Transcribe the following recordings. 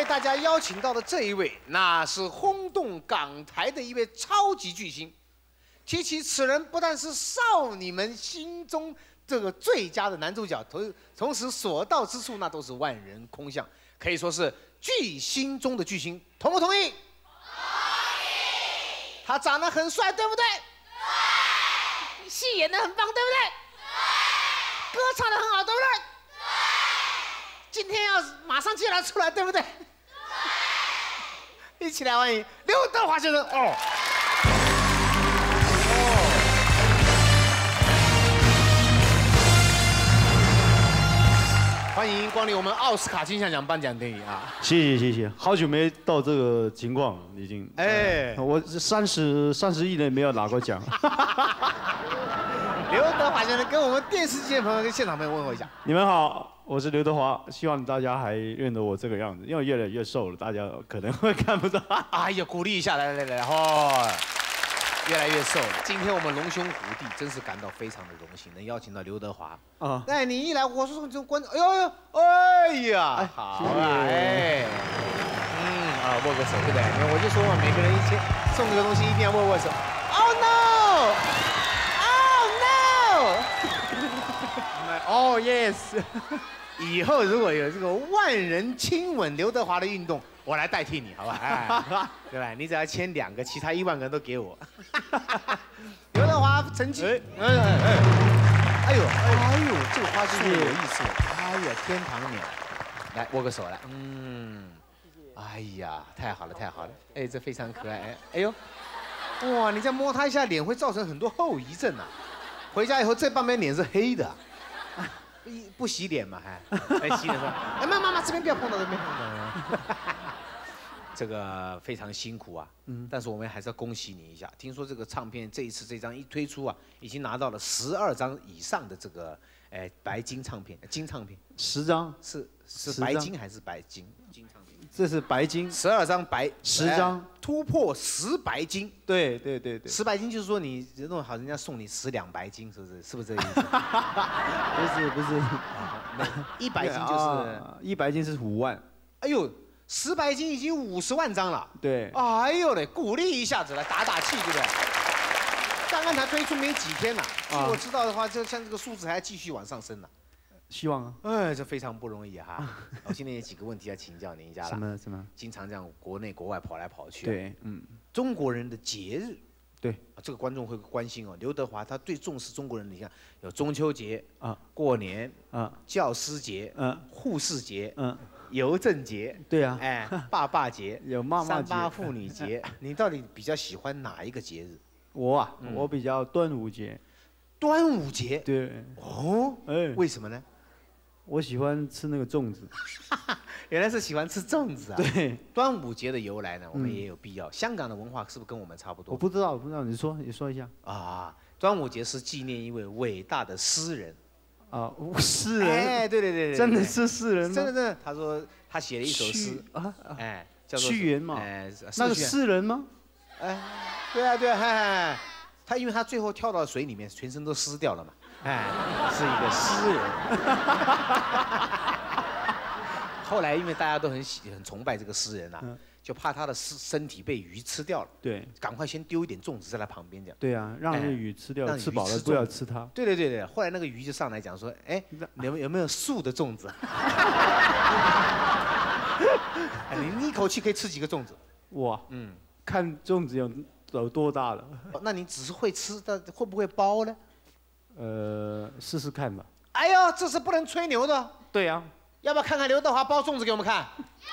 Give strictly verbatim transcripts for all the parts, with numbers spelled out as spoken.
大家邀请到的这一位，那是轰动港台的一位超级巨星。提起此人，不但是少女们心中这个最佳的男主角，同同时所到之处那都是万人空巷，可以说是巨星中的巨星。同不同意？同意。他长得很帅，对不对？对。戏演得很棒，对不对？对。歌唱得很好，对不对？ 今天要马上就要出来，对不对？对。一起来欢迎刘德华先生哦。哦。欢迎光临我们奥斯卡金像奖颁奖典礼啊！ 谢谢谢谢，好久没到这个情况了，已经。哎，我三十三十亿年没有拿过奖。 刘德华先生跟我们电视机的朋友跟现场朋友问候一下。 你们好。 我是刘德华，希望大家还认得我这个样子，因为越来越瘦了，大家可能会看不到。 哎呀，鼓励一下，来来来来，哦，越来越瘦了。今天我们龙兄虎弟真是感到非常的荣幸，能邀请到刘德华。啊，哎，你一来，我说这观众，哎呦呦，哎呀，好啊，哎，嗯啊，握个手，对不对？我就说嘛，每个人一切送这个东西一定要握握手。Oh no! Oh no! Oh yes! 以后如果有这个万人亲吻刘德华的运动，我来代替你，好吧？哎，对吧？你只要签两个，其他一万个人都给我。刘德华曾经，哎哎哎，哎呦哎呦，这个花真是有意思。哎呀，天堂鸟，来握个手来，嗯，哎呀，太好了太好了，哎，这非常可爱，哎哎呦，哇，你再摸他一下脸会造成很多后遗症啊，回家以后这半边脸是黑的。 不洗脸嘛，还来洗脸说，哎妈妈妈这边不要碰到这边碰到，这个非常辛苦啊，嗯，但是我们还是要恭喜你一下。听说这个唱片这一次这张一推出啊，已经拿到了十二张以上的这个哎白金唱片，金唱片， 十张是是白金还是白金金唱片？ 这是白金， 十二张白， 十张突破十白金。对对对对，十白金就是说你弄好，人家送你十两白金，是不是？是不是这个意思？ 不是不是， 一白金就是一白金是五万。 哎呦，十白金已经五十万张了。对。哎呦嘞，鼓励一下子来打打气，对不对？刚刚才推出没几天呢，据我知道的话，就像这个数字还要继续往上升呢。 希望啊， 哎，这非常不容易哈。我今天有几个问题要请教您一下了。 什么什么？ 经常这样国内国外跑来跑去。 对，嗯。 中国人的节日， 对， 这个观众会关心哦。刘德华他最重视中国人，你看有中秋节啊，过年啊，教师节，嗯，护士节，嗯，邮政节，对啊，哎，爸爸节，有妈妈节，三八妇女节。你到底比较喜欢哪一个节日？我啊，我比较端午节。端午节？对。哦，哎，为什么呢？ 我喜欢吃那个粽子， 原来是喜欢吃粽子啊！对，端午节的由来呢，我们也有必要。香港的文化是不是跟我们差不多？ 我不知道，我不知道，你说，你说一下。 啊，端午节是纪念一位伟大的诗人。 啊，诗人？ 哎，对对对对， 真的是诗人吗？ 真的真的，他说他写了一首诗啊，哎，叫做屈原嘛。哎，那个诗人吗？ 哎，对啊对啊，哎，他因为他最后跳到水里面，全身都湿掉了嘛。 哎，是一个诗人。后来因为大家都很喜很崇拜这个诗人啊，嗯、就怕他的身身体被鱼吃掉了。对，赶快先丢一点粽子在他旁边这样。对啊，让那个鱼吃掉，哎、吃饱了不要吃它。对对对对，后来那个鱼就上来讲说，哎，有有没有素的粽子？哎，你一口气可以吃几个粽子？哇，嗯， 看粽子有有多大了。 那你只是会吃，但会不会包呢？ 呃，试试看吧。 哎呦，这是不能吹牛的。对呀、啊，要不要看看刘德华包粽子给我们看？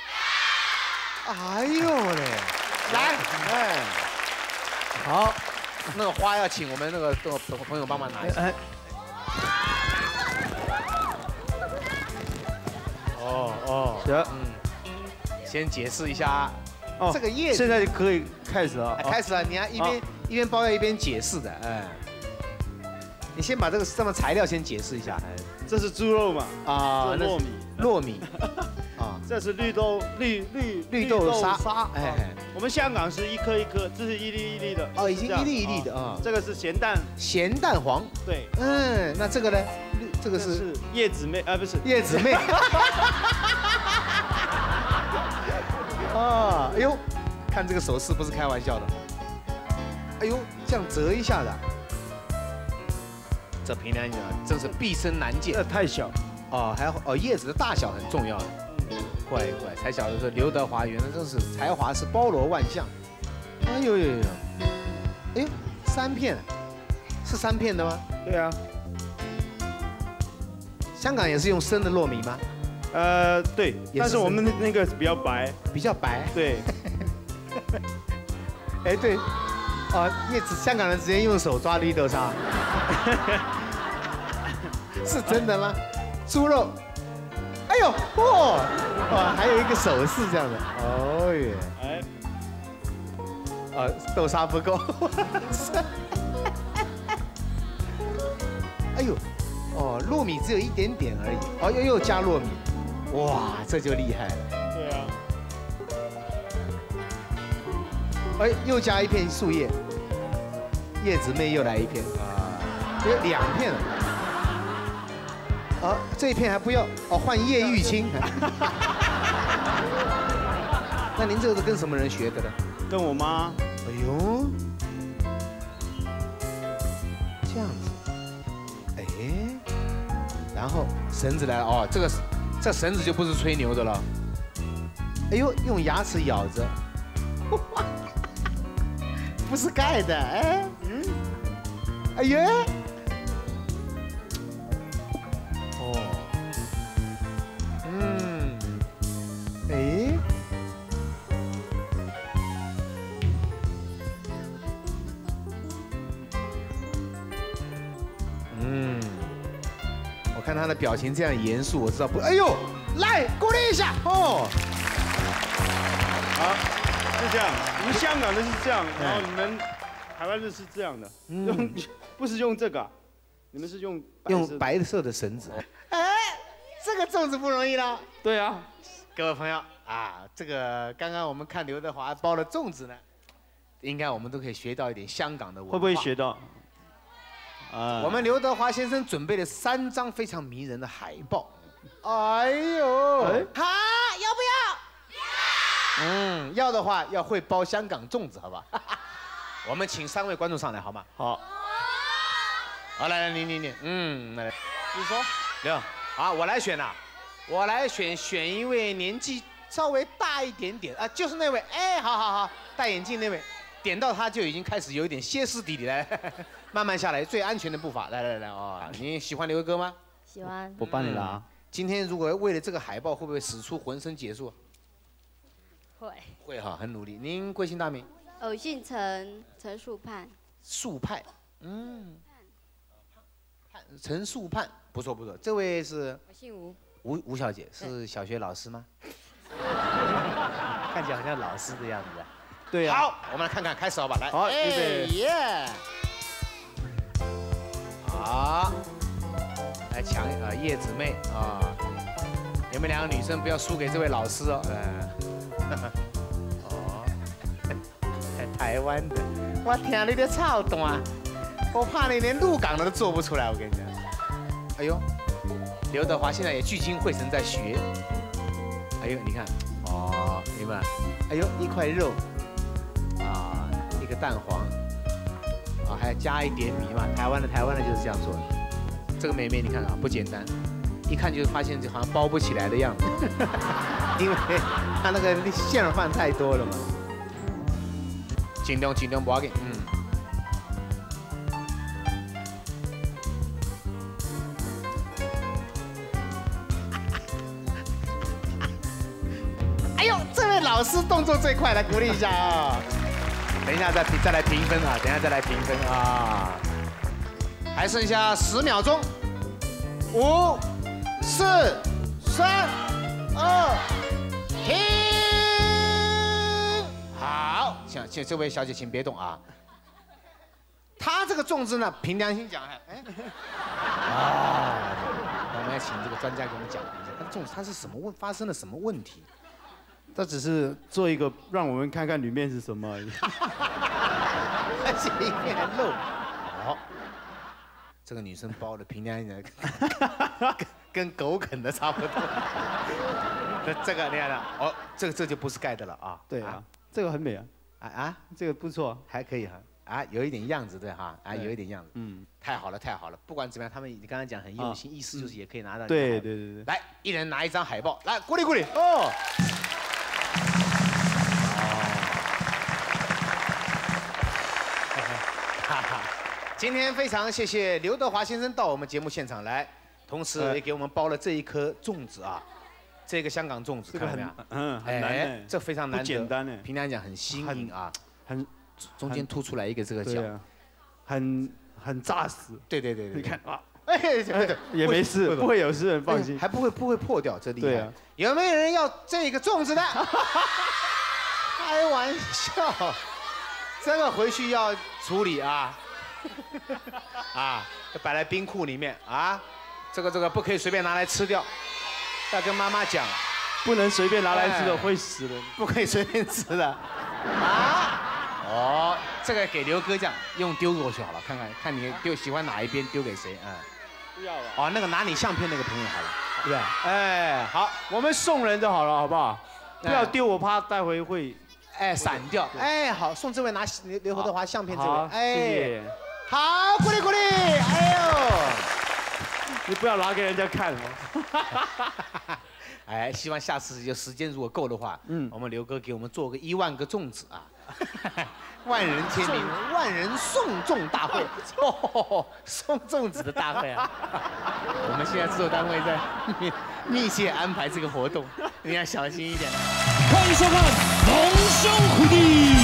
哎呦嘞，来，哎，好，那个花要请我们那个那个朋友帮忙拿一下。哎，哦哦，行，嗯，先解释一下。哦，这个叶子现在可以开始了。 开始了，你要一边一边包要一边解释的，哎。 你先把这个上面材料先解释一下。 这是猪肉嘛？啊，糯米， 糯米。啊， 这是绿豆，绿绿绿豆沙。沙。哎， 我们香港是一颗一颗，这是一粒一粒的。 哦，已经一粒一粒的啊。 这个是咸蛋。 咸蛋黄。对。嗯，那这个呢？这个是叶子妹啊，不是叶子妹。 呦，看这个手势不是开玩笑的。哎呦，这样折一下的，这平凉叶真是毕生难见。 这太小。 哦，还哦，叶子的大小很重要的。怪怪，才晓得说刘德华原来真是才华是包罗万象。哎呦呦呦，哎呦，三片，是三片的吗？ 对啊。 香港也是用生的糯米吗？ 呃，对，但是我们那个比较白， 比较白。 对。 哎对，哦，叶子香港人直接用手抓绿豆沙，是真的吗？猪肉，哎呦，哦，哇，还有一个手势这样的，哦耶，哎，呃，豆沙不够，哎呦，哦，糯米只有一点点而已，哦，又又加糯米，哇，这就厉害了。 对啊。 哎，又加一片树叶，叶子妹又来一片啊，有两片了。啊，这一片还不要哦，换叶玉卿。那您这个是跟什么人学的呢？ 跟我妈。 哎呦，这样子，哎，然后绳子来了哦，这个这绳子就不是吹牛的了。哎呦，用牙齿咬着，不是盖的，哎，嗯，哎呀。看他的表情这样严肃，我知道不。哎呦，来鼓励一下哦。 好，是这样。你们香港的是这样，然后你们台湾的是这样的，用不是用这个，你们是用用白色的绳子。哎，这个粽子不容易了。 对啊， 各位朋友啊，这个刚刚我们看刘德华包的粽子呢，应该我们都可以学到一点香港的文化。 会不会学到？ 我们刘德华先生准备了三张非常迷人的海报。哎呦，好，要不要？要。嗯，要的话要会包香港粽子，好吧？我们请三位观众上来，好吗？ 好。 好，来来，你你你，嗯，来来，你说，刘，好，我来选啦，我来选选一位年纪稍微大一点点啊，就是那位，哎，好好好，戴眼镜那位。点到他就已经开始有一点歇斯底里来，慢慢下来，最安全的步伐。来来来哦，你喜欢刘哥吗？ 喜欢。 我帮你拿。 嗯、今天如果为了这个海报，会不会使出浑身解数？ 会。 会哈，很努力。您贵姓大名？ 我姓陈，陈树盼。 树盼，嗯。盼陈树盼，不错不错。这位是？ 我姓吴。 吴吴小姐是小学老师吗？看起来好像老师的样子。 对呀、啊， 好，我们来看看，开始好吧，来， 好，预备， 耶，好，来抢啊，叶子妹啊，你们两个女生不要输给这位老师哦，嗯，哦，台湾的，我听你的操蛋，我怕你连鹿港的都做不出来，我跟你讲，哎呦，刘德华现在也聚精会神在学，哎呦，你看，哦，明白，哎呦，一块肉。啊，一个蛋黄，啊，还要加一点米嘛。台湾的台湾的就是这样做的。这个妹妹你看啊，不简单，一看就发现就好像包不起来的样子，因为她那个馅儿饭太多了嘛。尽量尽量不要紧，嗯。哎呦，这位老师动作最快，来鼓励一下啊！等一下再再来评分啊！等一下再来评分啊！还剩下十秒钟，五、四、三、二，停！好，请请这位小姐请别动啊！她这个粽子呢，凭良心讲，哎，啊，我们要请这个专家给我们讲一下，它的粽子它是什么问发生了什么问题？ 他只是做一个让我们看看里面是什么而已。 而且里面还漏。好，这个女生包的平凉一点，跟跟狗啃的差不多。 这这个你看了，哦，这个这就不是盖的了啊。 对啊，这个很美啊， 啊啊， 这个不错， 还可以哈。啊，有一点样子，对哈，啊，有一点样子，嗯，太好了，太好了。不管怎么样，他们你刚刚讲很用心，意思就是也可以拿到。 对对对对。 来，一人拿一张海报，来鼓励鼓励哦。哈哈，今天非常谢谢刘德华先生到我们节目现场来，同时也给我们包了这一颗粽子啊，这个香港粽子，看到没有？ 嗯，很难， 这非常难得， 不简单呢。 平常讲很新颖啊， 很。 中间凸出来一个这个角， 啊、很很扎实。 对对对对， 你看啊， 哎， 也没事，不会有事，放心， 还不会不会破掉，这厉害。 对啊， 有没有人要这个粽子的？开玩笑，这个回去要处理啊，啊，摆在冰库里面啊，这个这个不可以随便拿来吃掉，要跟妈妈讲， 不能随便拿来吃的，会死人， 不可以随便吃的，啊。哦，这个给刘哥这样用丢过去好了，看看看你丢喜欢哪一边丢给谁啊？ 不要了。 哦，那个拿你相片那个朋友好了，对不对？ 哎，好，我们送人就好了，好不好？不要丢，我怕待会会哎散掉。哎，好，送这位拿刘刘德华相片这位， 哎，谢谢。 好，鼓励鼓励，哎呦， 你不要拿给人家看哦。 哎，希望下次有时间如果够的话，嗯，我们刘哥给我们做个一万个粽子啊。万人签名，万人送粽大会，哦，送粽子的大会啊！我们现在制作单位在密密切安排这个活动，你要小心一点。 欢迎收看《龙兄虎弟》。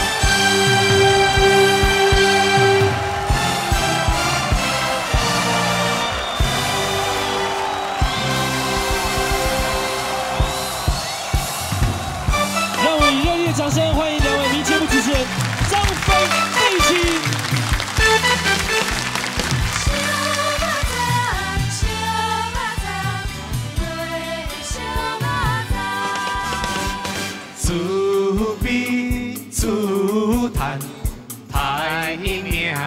让我以热烈掌声欢迎两位名节目主持人张飞、费奇。 自比自叹太命人，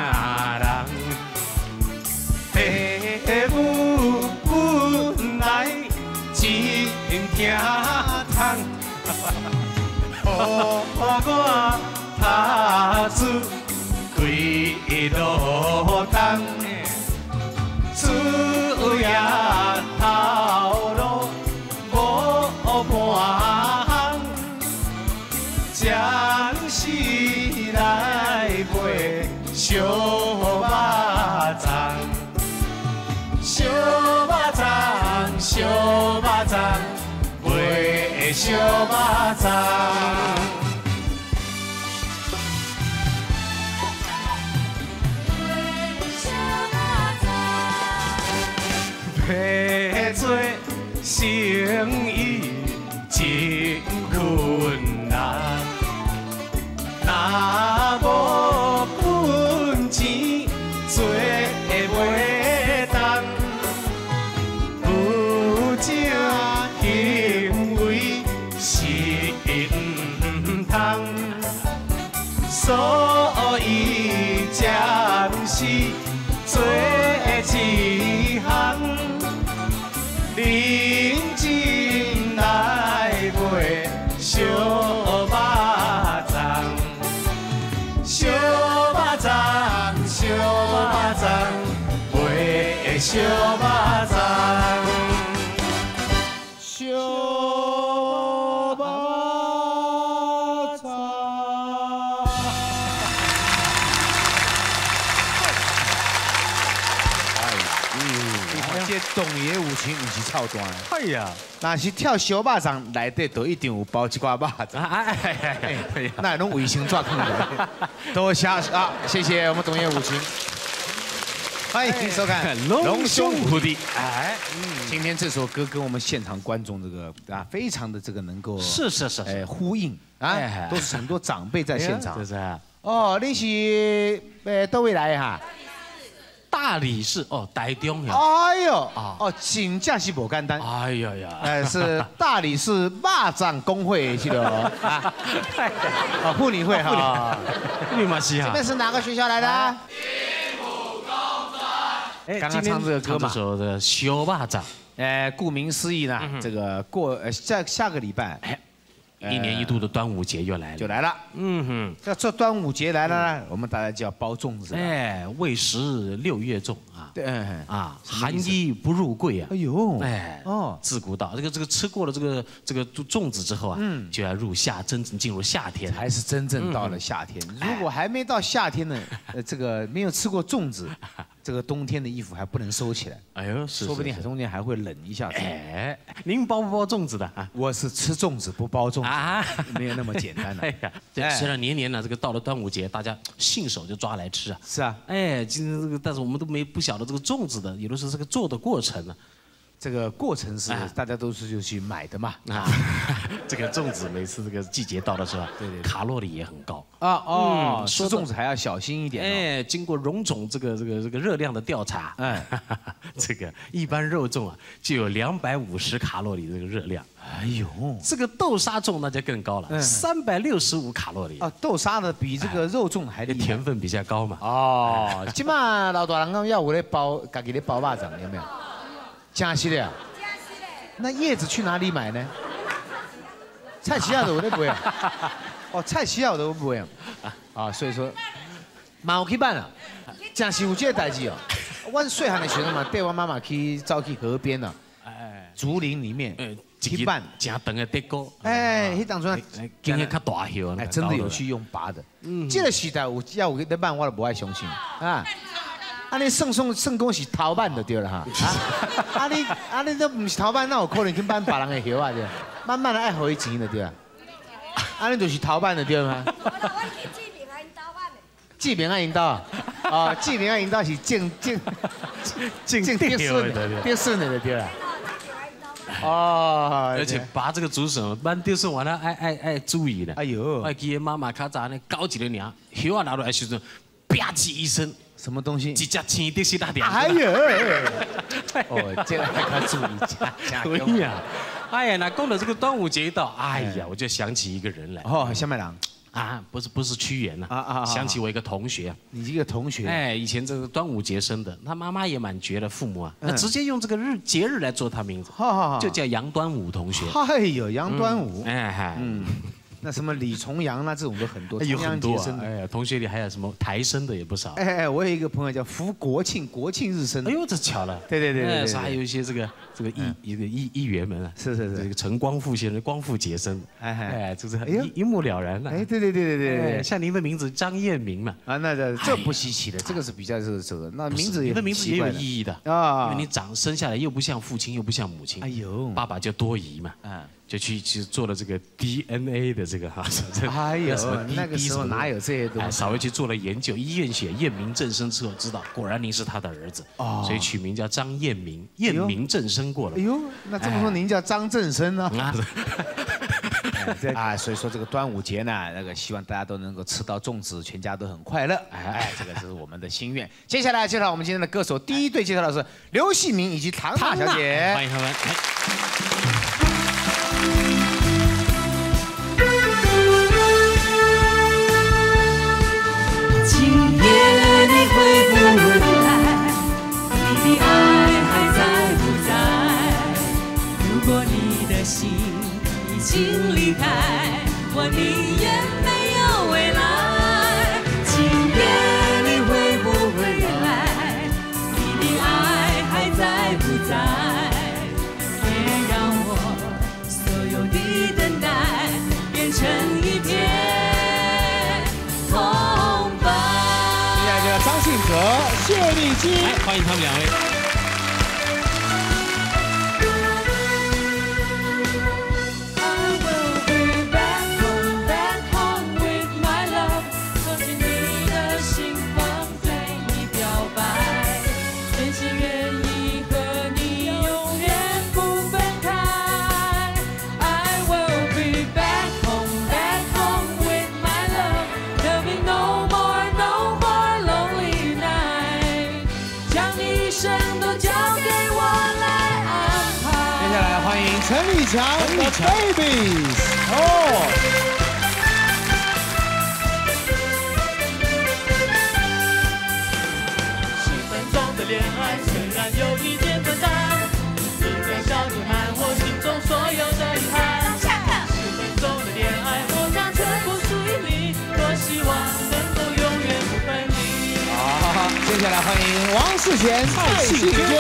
父母本来真疼痛。我踏出几路灯，主也头路无半项，暂时来买小肉粽，小肉粽，小肉粽。买小肉粽，要做生意真困难，若无本钱做袂当，有正。是唔通，所以暂时做一项，认真来买小肉粽，小肉粽，小肉粽，买小肉粽。 东野武情不是操蛋的， 哎呀， 那是跳小肉粽内底都一定有包一挂肉粽，哎哎哎，那拢卫生纸放来。多谢啊，谢谢我们东野武情，欢迎收看《 龙兄虎弟》。 哎，今天这首歌跟我们现场观众这个啊，非常的这个能够是是是哎呼应啊，都是很多长辈在现场， 是不是？ 哦，你是呃多位来哈？ 大理寺哦，台中呀。 哎呦，哦，真正是不简单。 哎呀呀， 呃，是大理寺肉粽工会去的哦。啊，妇女会哈。 妇女嘛是哈。 这边是哪个学校来的？ 哎，刚刚唱这个歌嘛，这首的小肉粽。 呃，顾名思义呢，这个过呃下下个礼拜， 哎，一年一度的端午节又来了， 就来了。 嗯哼， 这这端午节来了呢，我们大家就要包粽子了。 哎，未时六月粽啊， 对，嗯啊，寒衣不入柜啊。 哎呦， 哎，哦，自古道这个这个吃过了这个这个粽子之后啊，嗯，就要入夏，真正进入夏天， 才是真正到了夏天。如果还没到夏天呢，呃，这个没有吃过粽子。这个冬天的衣服还不能收起来，哎呦，说不定中间还会冷一下子。 哎，您包不包粽子的啊？ 我是吃粽子不包粽子啊，没有那么简单的。哎呀， 对，虽然年年呢，这个到了端午节，大家信手就抓来吃啊。 是啊， 哎，今天这个，但是我们都没不晓得这个粽子的，有的是这个做的过程呢。 这个过程是大家都是就去买的嘛啊， 这个粽子每次这个季节到的时候，对对，卡路里也很高啊哦，吃粽子还要小心一点。 哎，经过荣总这个这个这个热量的调查，哎，这个一般肉粽啊就有两百五十卡路里这个热量。哎呦，这个豆沙粽那就更高了，三百六十五卡路里啊。 豆沙的比这个肉粽还厉害， 甜分比较高嘛。 哦，今嘛老大人讲要我来包，自己来包肉粽有没有？加西的，那叶子去哪里买呢？菜市仔都在卖啊。哦，菜市仔都卖啊。啊，所以说，嘛有去办啊，真是有这个代志哦。我细汉的时候嘛，带我妈妈去走去河边啊，哎，竹林里面去办， 真长的竹篙。 哎，迄当初今天较大条， 哎，真的有去用拔的。嗯，这个时代有要有在办，我都不爱相信啊。啊，你算算算讲是头版就对了哈。啊，啊你啊你都唔是头版，那有可能去办别人的叶啊对。慢慢的爱互伊钱就对啊。啊，你就是头版就对吗？志明啊引导，哦，志明啊引导是正正正正得顺的，得顺的就对了。哦， 而且拔这个竹笋，蛮得顺完了爱爱爱注意的。 哎呦， 我记得妈妈较早呢搞一个尔，叶啊拿落来时阵，吧唧一声。 什么东西？ 一只青的是那点。 哎呦！哦，这个还要注意加可以啊！哎呀，那过了这个端午节一到，哎呀，我就想起一个人来。 哦，小麦郎啊，不是不是屈原呐，啊啊，想起我一个同学。 你一个同学？ 哎，以前这个端午节生的，他妈妈也蛮绝的，父母啊，那直接用这个日节日来做他名字，就叫杨端午同学。 哎呦，杨端午， 哎嗨，嗯。 那什么李重阳啦，这种都很多， 有很多啊。哎呀，同学里还有什么台生的也不少。 哎哎，我有一个朋友叫福国庆，国庆日生。 哎呦，这巧了。 对对对对， 说还有一些这个这个议一个议议员们啊， 是是是， 这个陈光复先生，光复节生。哎哎，就是一一目了然了。 哎，对对对对对对， 像您的名字张彦明嘛。 啊，那这这不稀奇的，这个是比较这个这个，那名字你的名字也有意义的啊，因为你长生下来又不像父亲，又不像母亲。哎呦，爸爸就多疑嘛。嗯。就去去做了这个 D N A 的这个哈， 哎呦，那个时候哪有这些东西？ 稍微去做了研究，医院写验明正生之后，知道果然您是他的儿子，哦，所以取名叫张彦明，验明正生过了。 哎呦，那这么说您叫张正生呢？啊，所以说这个端午节呢，那个希望大家都能够吃到粽子，全家都很快乐。哎，这个是我们的心愿。接下来介绍我们今天的歌手，第一对介绍的是刘细明以及唐娜小姐， 欢迎他们。 今夜你会不会来？你的爱还在不在？如果你的心已经离开，我宁愿没有未来。今夜你会不会来？你的爱还在不在？别让我所有的等待变成一片空白。 接下来就张信哲、谢丽金， 来欢迎他们两位。 陈立强的 Babies， 哦。 十分钟的恋爱虽然有一点短暂，时间欢迎王世贤、蔡幸娟。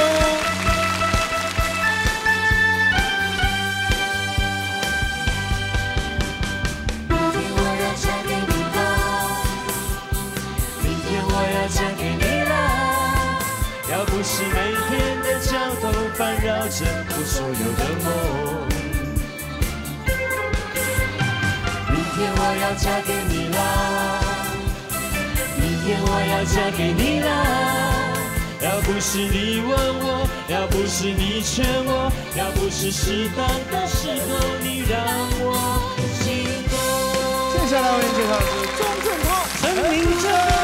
要不是每天的交通烦扰着我所有的梦，明天我要嫁给你啦，明天我要嫁给你啦。要不是你问我，要不是你劝我，要不是适当的时候你让我心动。 接下来为您介绍的是钟镇涛、陈明真。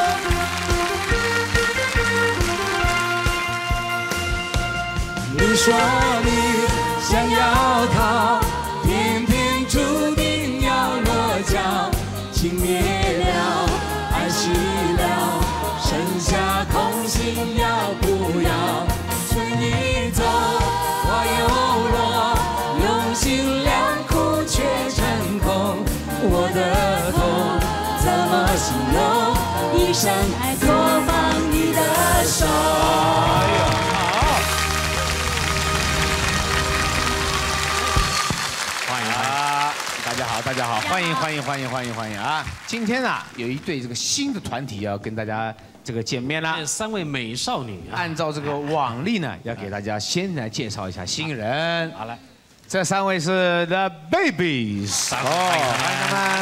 你说你想要逃，偏偏注定要落脚。情灭了，爱熄了，剩下空心要不要？春已走，花又落，用心良苦却成空。我的痛怎么形容？一生爱错放你的手。 大家好，大家好，欢迎欢迎欢迎欢迎欢迎啊！今天啊，有一对这个新的团体要跟大家这个见面啦。 三位美少女， 按照这个往例呢，要给大家先来介绍一下新人。 好来， 这三位是 The Babies， 哦，欢迎他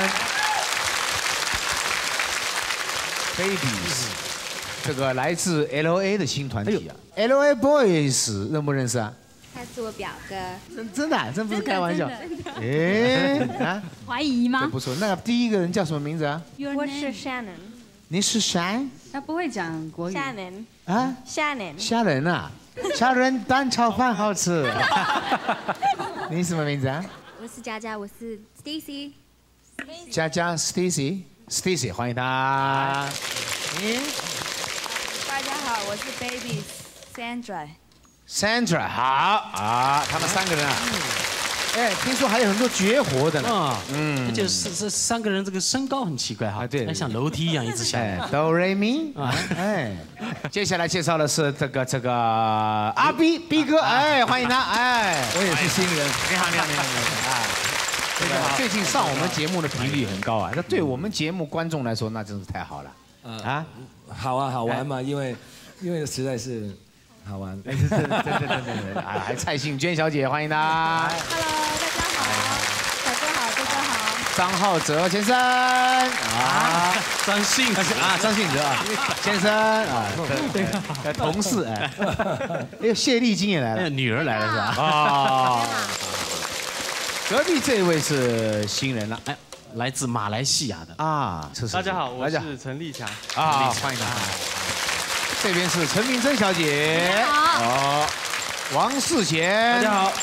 们。Babies， 这个来自 L A 的新团体啊 ，L A Boys 认不认识啊？ 他是我表哥， 真真的、啊，真不是开玩笑。 哎啊， 怀疑吗？ 不错。那个第一个人叫什么名字啊？ 我是 Shannon。 你是谁？ 他不会讲国语。 Shannon。 啊 ？Shannon。 虾仁啊，虾仁蛋炒饭好吃。你什么名字啊？ 我是佳佳，我是 Stacy。 佳佳 Stacy，Stacy 欢迎他。你？ 大家好，我是 Baby Sandra。 Sandra 好啊，他们三个人啊，哎，听说还有很多绝活的呢。 啊，嗯，而且是这三个人这个身高很奇怪哈， 对， 像楼梯一样一直下来。 哆瑞咪啊，哎，接下来介绍的是这个这个阿 B B 哥，哎，欢迎他，哎， 我也是新人， 你好你好你好你好，哎，这个最近上我们节目的频率很高啊，那对我们节目观众来说那真是太好了，啊， 好啊好玩嘛，因为因为实在是。好玩， 对对对对对对，啊，还蔡幸娟小姐，欢迎她。 Hello， 大家好，小哥好，哥哥好。 张浩哲先生，啊， 张信啊，张信哲啊，先生啊，对，同事哎，哎，谢丽金也来了， 女儿来了是吧？ 啊，隔壁这位是新人了，哎， 来自马来西亚的啊， 大家好，我是陈立强啊，欢迎他。这边是陈明真小姐，哦，王世贤， 大家好。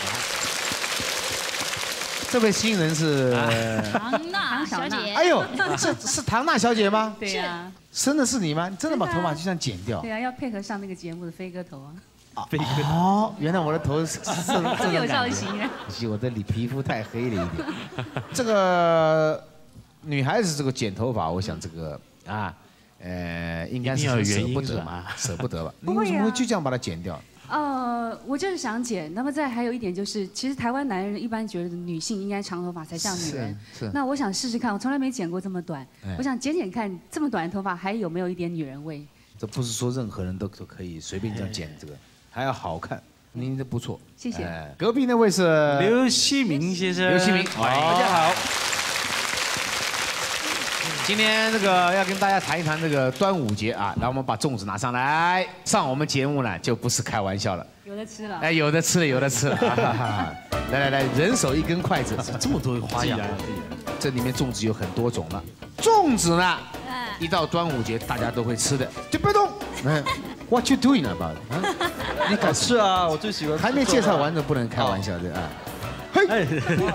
这位新人是唐娜小姐。 哎呦，是是唐娜小姐吗？ 对呀。 生的是你吗？你真的把头发就这样剪掉？ 对啊，要配合上那个节目的飞哥头啊。 飞哥哦，原来我的头是这有造型。 可惜我的皮肤太黑了一点。这个女孩子这个剪头发，我想这个啊。呃，应该是很舍不得嘛，舍不得吧？你为什么会就这样把它剪掉？ 呃，我就是想剪。那么再还有一点就是，其实台湾男人一般觉得女性应该长头发才像女人。 是。 那我想试试看，我从来没剪过这么短，我想剪剪看，这么短的头发还有没有一点女人味？ 这不是说任何人都都可以随便这样剪这个，还要好看。您这不错， 谢谢。 隔壁那位是刘希明先生， 刘希明， 大家好。 今天这个要跟大家谈一谈这个端午节啊，来我们把粽子拿上来，上我们节目呢就不是开玩笑了， 有的吃了， 哎，有的吃了，有的吃了，来来来，人手一根筷子， 这么多花样， 这里面粽子有很多种了，粽子呢，一到端午节大家都会吃的，就别动，嗯 ，What you doing about？ 你敢吃啊？我最喜欢， 还没介绍完就不能开玩笑的啊，嘿。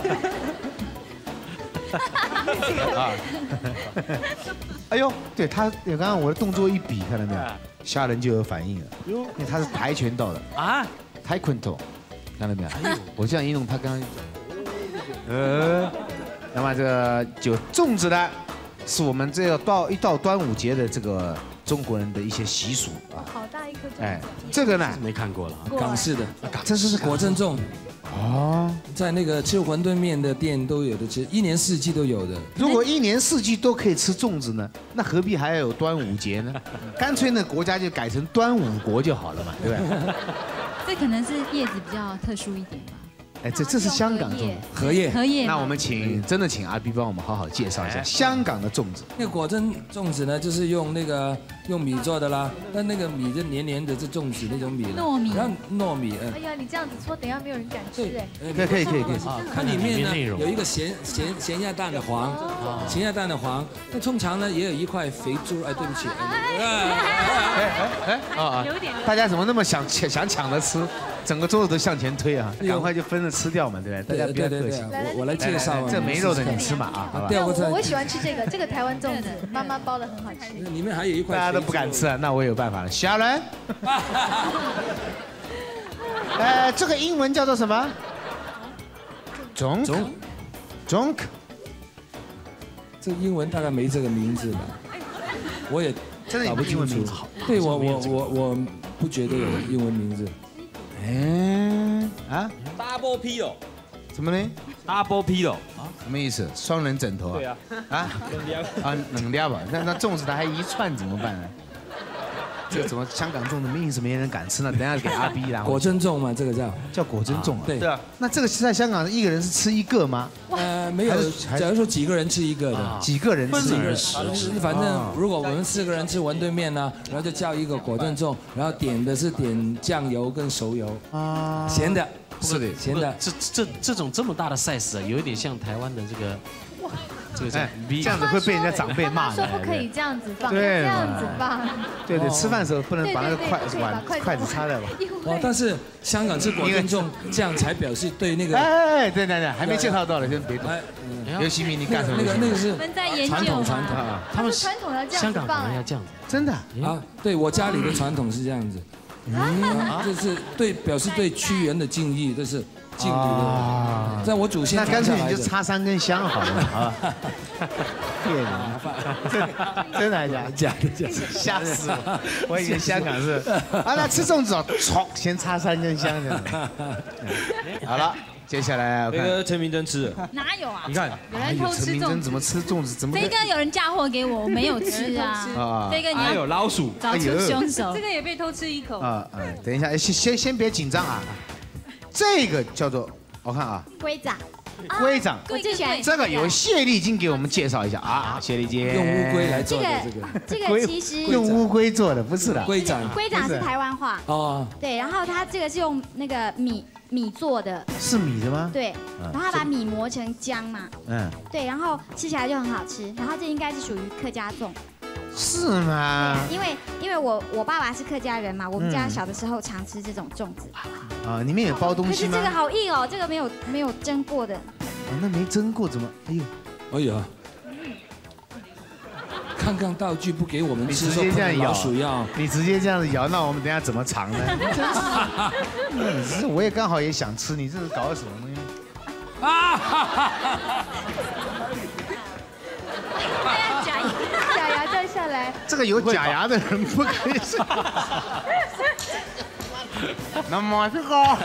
啊！哎呦，对他，刚刚我的动作一比，看到没有？虾仁就有反应了，因为他是跆拳道的啊，跆拳道，看到没有？我这样一弄，他刚刚，呃，那么这个就粽子呢，是我们这要到一到端午节的这个中国人的一些习俗啊。 好大一颗粽子。 哎，这个呢没看过了， 港式的， 这是果珍粽。 哦， 在那个吃馄饨面的店都有的吃，一年四季都有的。 如果一年四季都可以吃粽子呢，那何必还要有端午节呢？干脆呢，国家就改成端午国就好了嘛，对不对？ 这可能是叶子比较特殊一点吧。 哎，这这是香港粽子， 荷叶。 荷叶。 那我们请真的请阿 B 帮我们好好介绍一下香港的粽子。 那个果珍粽子呢，就是用那个用米做的啦，但那个米就黏黏的，是粽子那种米。 糯米。 然后糯米，嗯。 哎呀，你这样子说，等一下没有人敢吃哎。 可以可以可以可以。 它里面呢有一个咸咸咸鸭蛋的黄，咸鸭蛋的黄。那通常呢也有一块肥猪，哎，对不起。 哎哎哎啊啊！大家怎么那么想抢想抢着吃？整个桌子都向前推啊，赶快就分着吃掉嘛，对不对？大家不要客气。 我我来介绍， 这没肉的你吃嘛啊，好吧？ 我我喜欢吃这个，这个台湾粽子，妈妈包的很好吃。 里面还有一块， 大家都不敢吃啊，那我有办法了。小人，呃，这个英文叫做什么？中中中。 这英文大概没这个名字吧？我也真的有英文名字。 对我我我我不觉得有英文名字。 哎啊 ，double pillow， 怎么呢 ？double pillow 啊，什么意思？双人枕头啊？ 对啊。 啊？啊，冷掉吧？那那粽子它还一串怎么办呢？这怎么香港粽子硬是没人敢吃呢？等下给阿 B 啦。 果珍粽嘛，这个叫叫果珍粽啊。 对对啊。那这个是在香港一个人是吃一个吗？ 呃，没有，假如说几个人吃一个的， 几个人吃一个， 反正如果我们四个人吃馄饨面呢，然后就叫一个果珍粽，然后点的是点酱油跟熟油啊，咸的， 是的， 咸的。 这这这种这么大的 size 啊，有一点像台湾的这个。这个哎，这样子会被人家长辈骂的。 说不可以这样子放， 对， 这样子放。 对对，吃饭的时候不能把那个筷碗筷子插掉吧。 哦，但是香港吃果珍粽这样才表示对那个。 哎哎，对对对，还没介绍到了，先别动。刘希明，你干什么？ 那个那个是传统传统啊， 他们传统的这样香港人要这样子， 真的啊？对我家里的传统是这样子，嗯，这是对表示对屈原的敬意，这是。敬礼的，在我祖先那干脆你就插三根香好了，好吧？骗人，真的还是假的？ 假的，假的， 吓死我！我以为香港是啊，那吃粽子哦，唰，先插三根香这样。好了，接下来我看那个陈明真吃， 哪有啊？ 你看， 有人偷吃陈明真怎么吃粽子？怎么？ 飞哥有人嫁祸给我，我没有吃啊。飞哥你有老鼠， 找出凶手。 这个也被偷吃一口。 啊，嗯，等一下，先先先别紧张啊。这个叫做，我看啊， 龟掌， 龟掌， 我最喜欢这个由谢丽金给我们介绍一下啊，谢丽金用乌龟来做的这个， 这个其实用乌龟做的，不是的， 龟掌， 龟掌是台湾话哦，对，然后它这个是用那个米米做的， 是米的吗？ 对，然后把米磨成浆嘛，嗯，对，然后吃起来就很好吃，然后这应该是属于客家粽。 是吗？ 因为因为我我爸爸是客家人嘛，我们家小的时候常吃这种粽子。 啊，里面有包东西吗？ 可是这个好硬哦，这个没有没有蒸过的。 哦，那没蒸过怎么？哎呦， 哎呀，看看道具不给我们吃， 直接这样咬， 鼠药， 你直接这样子咬，那我们等下怎么尝呢？真是，我也刚好也想吃，你这是搞什么东西？啊！ 假假牙掉下来， 这个有假牙的人不可以吃。那么这个，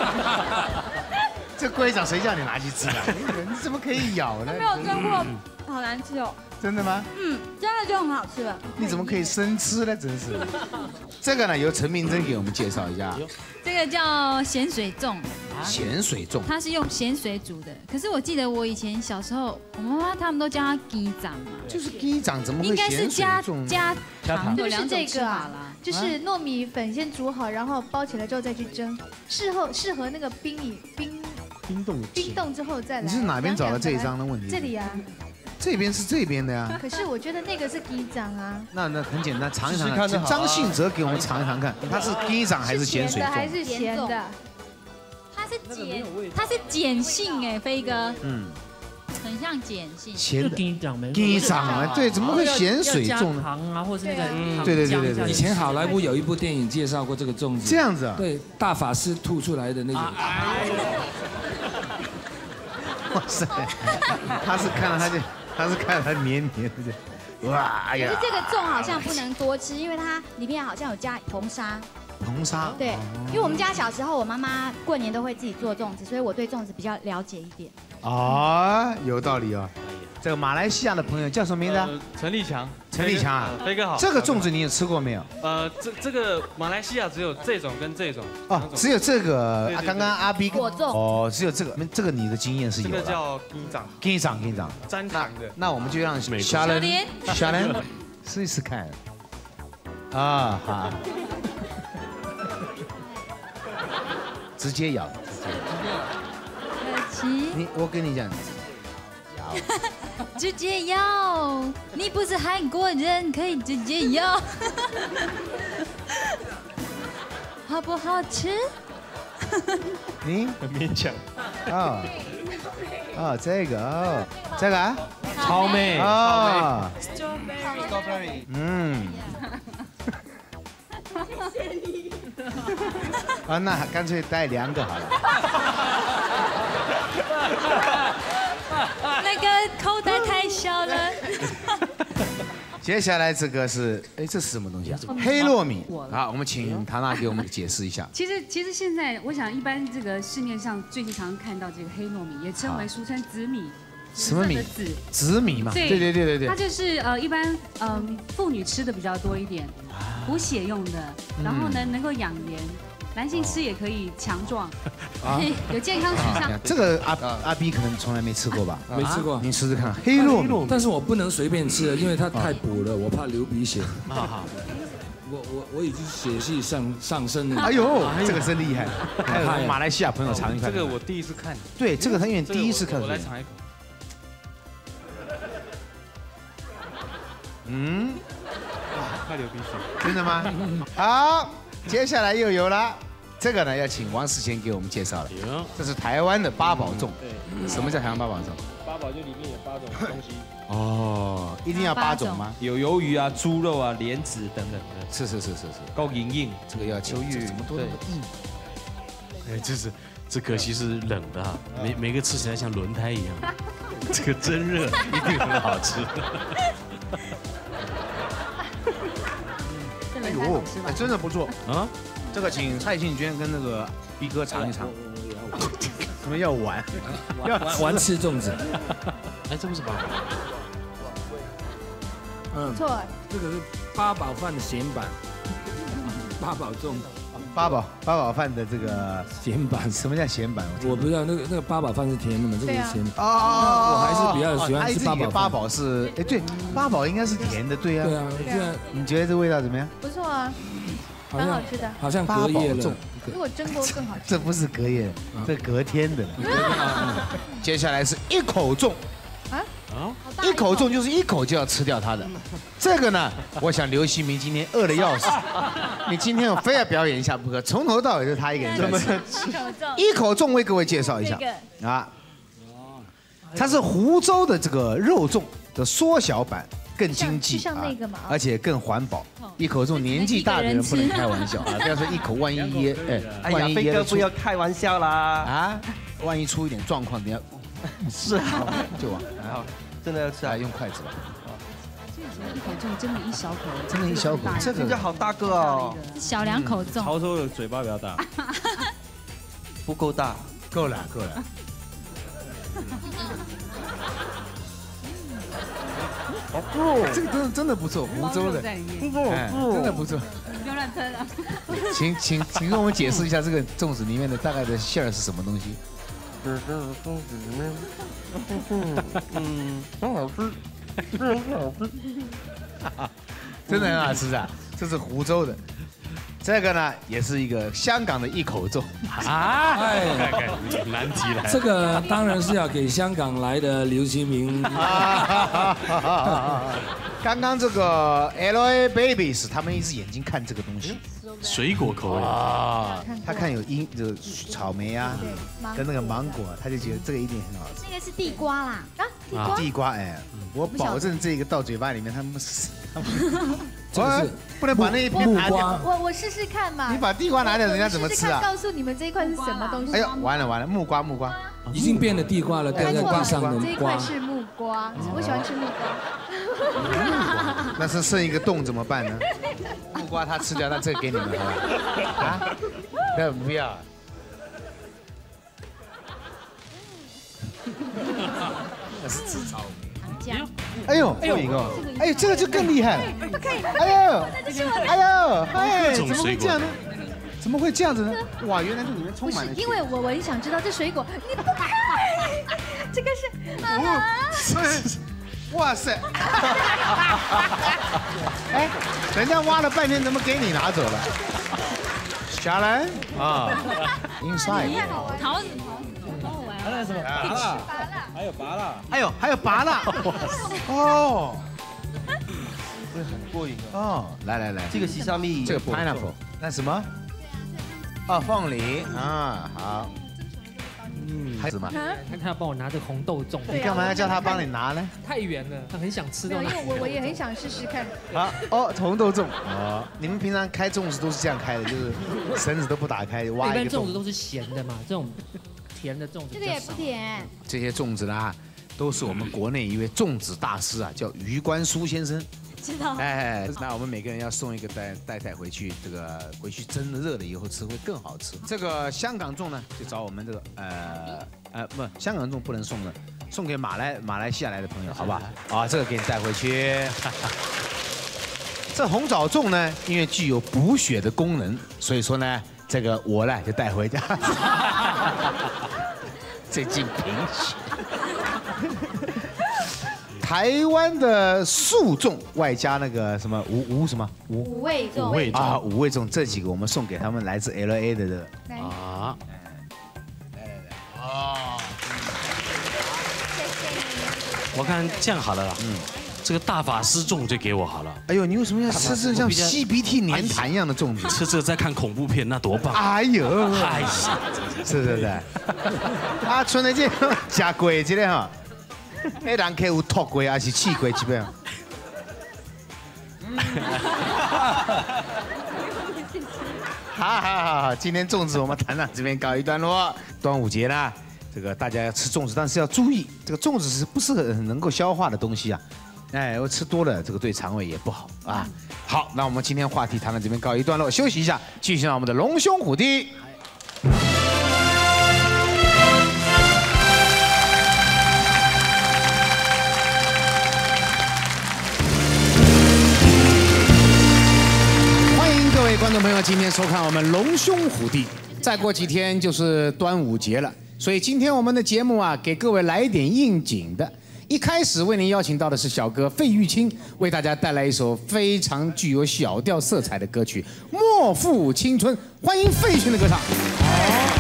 这龟掌谁叫你拿去吃的？你怎么可以咬呢？ 没有蒸过，好难吃哦。 真的吗？ 嗯，真的就很好吃了。 你怎么可以生吃呢？真是。这个呢，由陈明真给我们介绍一下。 这个叫咸水粽。 咸水粽。 它是用咸水煮的。可是我记得我以前小时候，我妈妈他们都叫它鸡掌嘛。 就是鸡掌，怎么会应该是加加糖，有两种吃法啦。 就是糯米粉先煮好，然后包起来之后再去蒸，适合适合那个冰饮冰冰冻冰冻之后再来。 你是哪边找到这一张的问题？ 这里啊。 这边是这边的呀。 可是我觉得那个是鸡掌啊。 那那很简单，尝一尝。张信哲给我们尝一尝看，它是鸡掌还是咸水粽？ 还是咸的？ 它是碱，它是碱性哎，飞哥。嗯。很像碱性。 咸的鸡掌没？ 鸡掌啊，对，怎么会咸水粽呢？ 糖啊，或是那个对对对对对。 以前好莱坞有一部电影介绍过这个粽子。 这样子啊？ 对，大法师吐出来的那种。哇塞，他是看到他就。他是看他黏黏的， 哇，哎呀！ 可是这个粽好像不能多吃，因为它里面好像有加硼砂。 硼砂。 对，因为我们家小时候，我妈妈过年都会自己做粽子，所以我对粽子比较了解一点。 啊，有道理哦。这个马来西亚的朋友叫什么名字？ 陈立强。 陈立强啊， 飞哥好。 这个粽子你有吃过没有？ 呃，这这个马来西亚只有这种跟这种。 哦，只有这个。刚刚阿 B 果粽。 哦，只有这个，这个你的经验是有的。 这个叫金掌。 金掌，金掌。 沾糖的。 那我们就让小莲，小莲试一试看。啊，好。直接咬，直接。你，我跟你讲， 直接咬，你不是韩国人，可以直接咬，好不好吃？ 你很勉强。 啊，哦，这个哦，这个啊， 草莓啊 ，strawberry， 嗯。谢谢你。啊，那干脆带两个好了。 那个口袋太小了。 接下来这个是，哎，这是什么东西啊？黑糯米。好，我们请唐娜给我们解释一下。 其实，其实现在我想，一般这个市面上最经常看到这个黑糯米，也称为俗称紫米。 什么米？ 紫紫米嘛。对对对对对。 它就是呃，一般嗯妇女吃的比较多一点，补血用的，然后呢能够养颜。男性吃也可以强壮，有健康取向。 这个阿阿 B 可能从来没吃过吧？ 没吃过， 你试试看黑糯米。 但是我不能随便吃，因为它太补了，我怕流鼻血。我我我已经血气上上升了。 哎呦，这个真厉害！还有马来西亚朋友尝一看。 这个我第一次看。 对，这个他因为第一次看。 我来尝一口。 嗯。 快流鼻血。 真的吗？好。接下来又有了，这个呢要请王世贤给我们介绍了。这是台湾的八宝粽。对，什么叫台湾八宝粽？ 八宝就里面有八种东西。 哦，一定要八种吗？ 有鱿鱼啊、猪肉啊、莲子等等的。 是是是是是。 够硬硬， 这个要求玉。怎么都那么硬？ 哎，这是这可惜是冷的哈，每每个吃起来像轮胎一样。这个真热，一定很好吃。 哎呦，哎，真的不错啊！这个请蔡幸娟跟那个逼哥尝一尝。什么要玩？ 要玩吃粽子？ 哎，这不是八宝。 嗯， 错。 这个是八宝饭的咸版。八宝粽。 八宝八宝饭的这个咸版。 什么叫咸版？ 我不知道，那个那个八宝饭是甜的嘛，这个是咸的。 哦， 我还是比较喜欢吃八宝。 八宝是，哎，对，八宝应该是甜的，对呀。 对啊，对啊。 你觉得这味道怎么样？ 不错啊，蛮好吃的。 好像隔夜了。 如果蒸锅更好吃。 这不是隔夜，这隔天的。接下来是一口粽。啊啊！一口粽就是一口就要吃掉它的。这个呢，我想刘希明今天饿得要死，你今天我非要表演一下不可，从头到尾就他一个人在吃。一口粽为各位介绍一下啊，它是湖州的这个肉粽的缩小版，更经济啊，而且更环保。一口粽年纪大的人不能开玩笑啊，不要说一口万一噎，哎，万一噎得出。 不要开玩笑啦啊！万一出一点状况，等下。 是啊， 就往， 还好，真的要吃啊， 用筷子吧。 一口粽真的一小口， 真的一小口， 这个好大个哦， 小两口粽。 潮州的嘴巴比较大，不够大， 够了，够了。哦，这个真的真的不错，湖州的，真的不错。 不要乱喷啊！ 请请请跟我们解释一下这个粽子里面的大概的馅儿是什么东西？ 这这个粽子里面，嗯，很好吃，是很好吃， 真的很好吃啊！这是湖州的，这个呢也是一个香港的一口粽啊！哎，难题来了。 这个当然是要给香港来的刘希明。 刚刚这个 L A Babies 他们一直眼睛看这个东西。 水果口味啊，他看有樱这个草莓啊，跟那个芒果，他就觉得这个一定很好吃。 那个是地瓜啦，啊， 地瓜，地瓜，哎，我保证这个到嘴巴里面，他们是， 这个是不能把那一片拿掉。 我我试试看嘛。 你把地瓜拿掉，人家怎么吃啊？ 告诉你们这一块是什么东西？ 哎呦，完了完了，木瓜木瓜， 已经变了地瓜了，掉在地上的瓜。 这一块是木瓜。 瓜，我喜欢吃木瓜。 那是剩一个洞怎么办呢？木瓜他吃掉，那这个给你们好吧？啊，那不要。那是吃草莓。哎呦，哎呦，哎呦，这个就更厉害了。 不可以， 哎呦，哎呦，哎， 各种怎么会水果这样呢？怎么会这样子呢？哇，原来这里面充不是满了， 因为我我也想知道这水果，你不看，这个是啊。 哇塞！哎，人家挖了半天，怎么给你拿走了？下来啊 ，inside。 桃子， 还有什么？拔蜡，还有拔蜡， 哎呦，还有拔蜡。哦， 会很过瘾啊。 哦，来来来， 这个西沙蜜， 这个 pineapple， 那什么？哦，凤梨啊，好。嗯，还有什么？ 看他要帮我拿这个红豆粽， 你干嘛要叫他帮你拿呢？ 太远了，他很想吃没有， 到。 因为我我也很想试试看。 啊哦，红豆粽哦，你们平常开粽子都是这样开的，就是绳子都不打开，挖一般一个洞。 粽子都是咸的嘛，这种甜的粽子这个也不甜。 这些粽子啦，都是我们国内一位粽子大师啊，叫余观苏先生。 知道。 哎，那我们每个人要送一个带带带回去，这个回去蒸了热了以后吃会更好吃。这个香港粽呢，就找我们这个呃呃不，香港粽不能送的，送给马来马来西亚来的朋友，好不好？啊，这个给你带回去。这红枣粽呢，因为具有补血的功能，所以说呢，这个我呢就带回家。最近贫血。台湾的素粽外加那个什么五五什么五五味粽五味粽啊五味粽这几个我们送给他们来自 L A 的这个啊，来来来哦， 我看这样好了啦，嗯，这个大法师粽就给我好了。 哎呦，你为什么要吃这像吸鼻涕粘痰一样的粽子？ 吃这再看恐怖片那多棒！ 哎呦， 哎呀， 是是是，啊，春节吃过这个哈。那人客有吐过还是气过基本上。好好好好，今天粽子我们谈到这边告一段落。端午节啦，这个大家要吃粽子，但是要注意，这个粽子是不是很能够消化的东西啊？哎，我吃多了，这个对肠胃也不好啊。好，那我们今天话题谈到这边告一段落，休息一下，继续让我们的龙兄虎弟。各位观众朋友，今天收看我们龙兄虎弟。再过几天就是端午节了，所以今天我们的节目啊，给各位来一点应景的。一开始为您邀请到的是小哥费玉清，为大家带来一首非常具有小调色彩的歌曲《莫负青春》，欢迎费玉清的歌唱。好。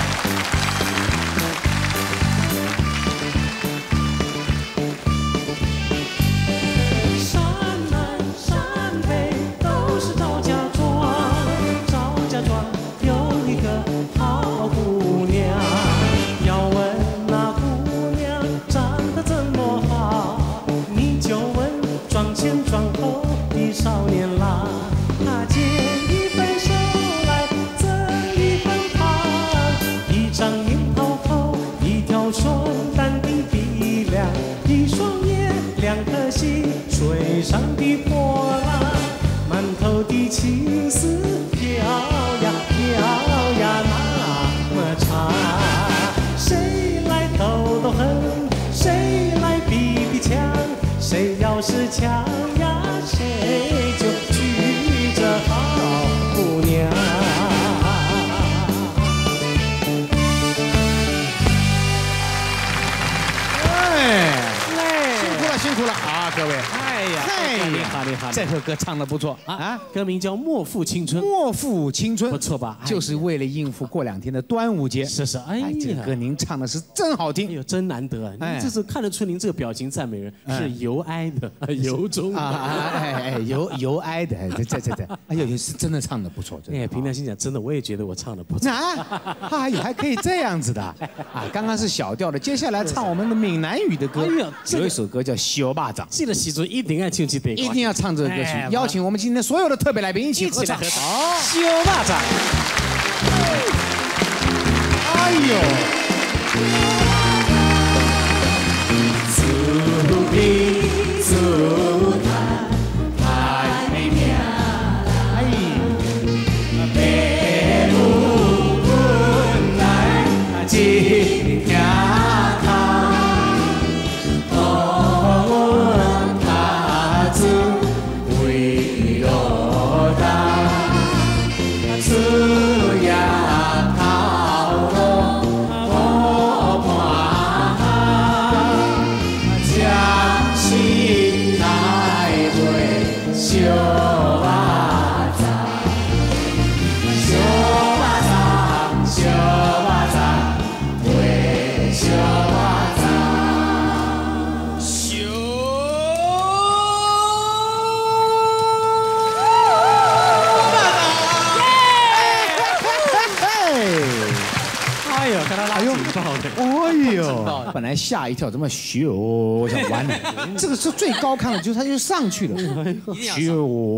少年郎，他捡一份收来赠一份糖，一张樱桃口，一条双蛋的鼻梁，一双眼，两颗心，水上的波浪，满头的青丝飘呀飘呀那么长，谁来逗逗恨，谁来比比枪，谁要是强呀谁就娶这好姑娘。 哎，辛苦了，辛苦了啊，各位！ 哎呀， 太厉害厉害！ 这首歌唱得不错啊， 歌名叫《莫负青春》， 莫负青春， 不错吧？ 就是为了应付过两天的端午节。 是是，哎呀， 这个歌您唱的是真好听， 哎呦，真难得！您这是看得出您这个表情赞美人是由哀的，由衷啊，哎哎，由由哀的，这这这，哎呦，是真的唱的不错， 哎，凭良心讲，真的我也觉得我唱的不错。 啊，哎呦，还可以这样子的啊！刚刚是小调的，接下来唱我们的闽南语的歌，有一首歌叫《小巴掌》， 记得记住，一定要唱这歌， 一定要唱这个歌曲。邀请我们今天所有的特别来宾一起合唱，好，《小巴掌》。哎呦！ 自别小马仔，小马仔，小马仔，喂小马仔，小。 哎呦，看他拉警报的， 哎呦，本来吓一跳，怎么咻，我想完了，这个是最高亢的，就他就上去了，咻，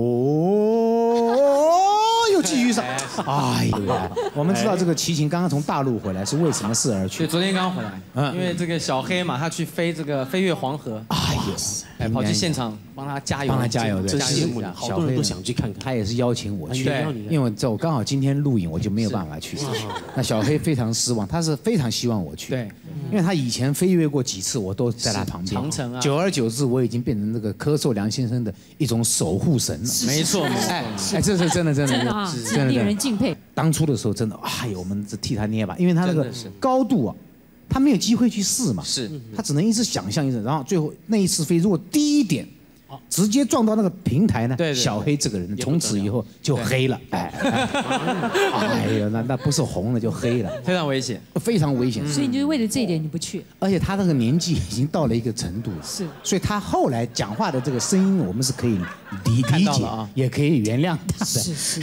又继续上，哎呀，我们知道这个齐秦刚刚从大陆回来是为什么事而去？ 对，昨天刚回来，嗯，因为这个小黑嘛，他去飞这个飞越黄河，哎呦，哎，跑去现场帮他加油， 帮他加油，对， 羡慕好多人都想去看看， 他也是邀请我去， 对， 因为这我刚好今天录影，我就没有办法去，那小黑非常失望，他是非常希望我去，对，因为他以前飞越过几次，我都在他旁边， 长城啊， 久而久之，我已经变成那个柯受良先生的一种守护神了， 没错， 哎哎，这是真的，真的， 真的啊，真的令人敬佩。 当初的时候真的，哎呦，我们这替他捏吧，因为他那个高度啊，他没有机会去试嘛， 是， 他只能一直想象一直，然后最后那一次飞如果低一点，直接撞到那个平台呢，小黑这个人从此以后就黑了，哎，哎呦，那那不是红了就黑了， 非常危险， 非常危险。 所以你就是为了这一点你不去， 而且他那个年纪已经到了一个程度， 是， 所以他后来讲话的这个声音，我们是可以理理解，也可以原谅他的。是是，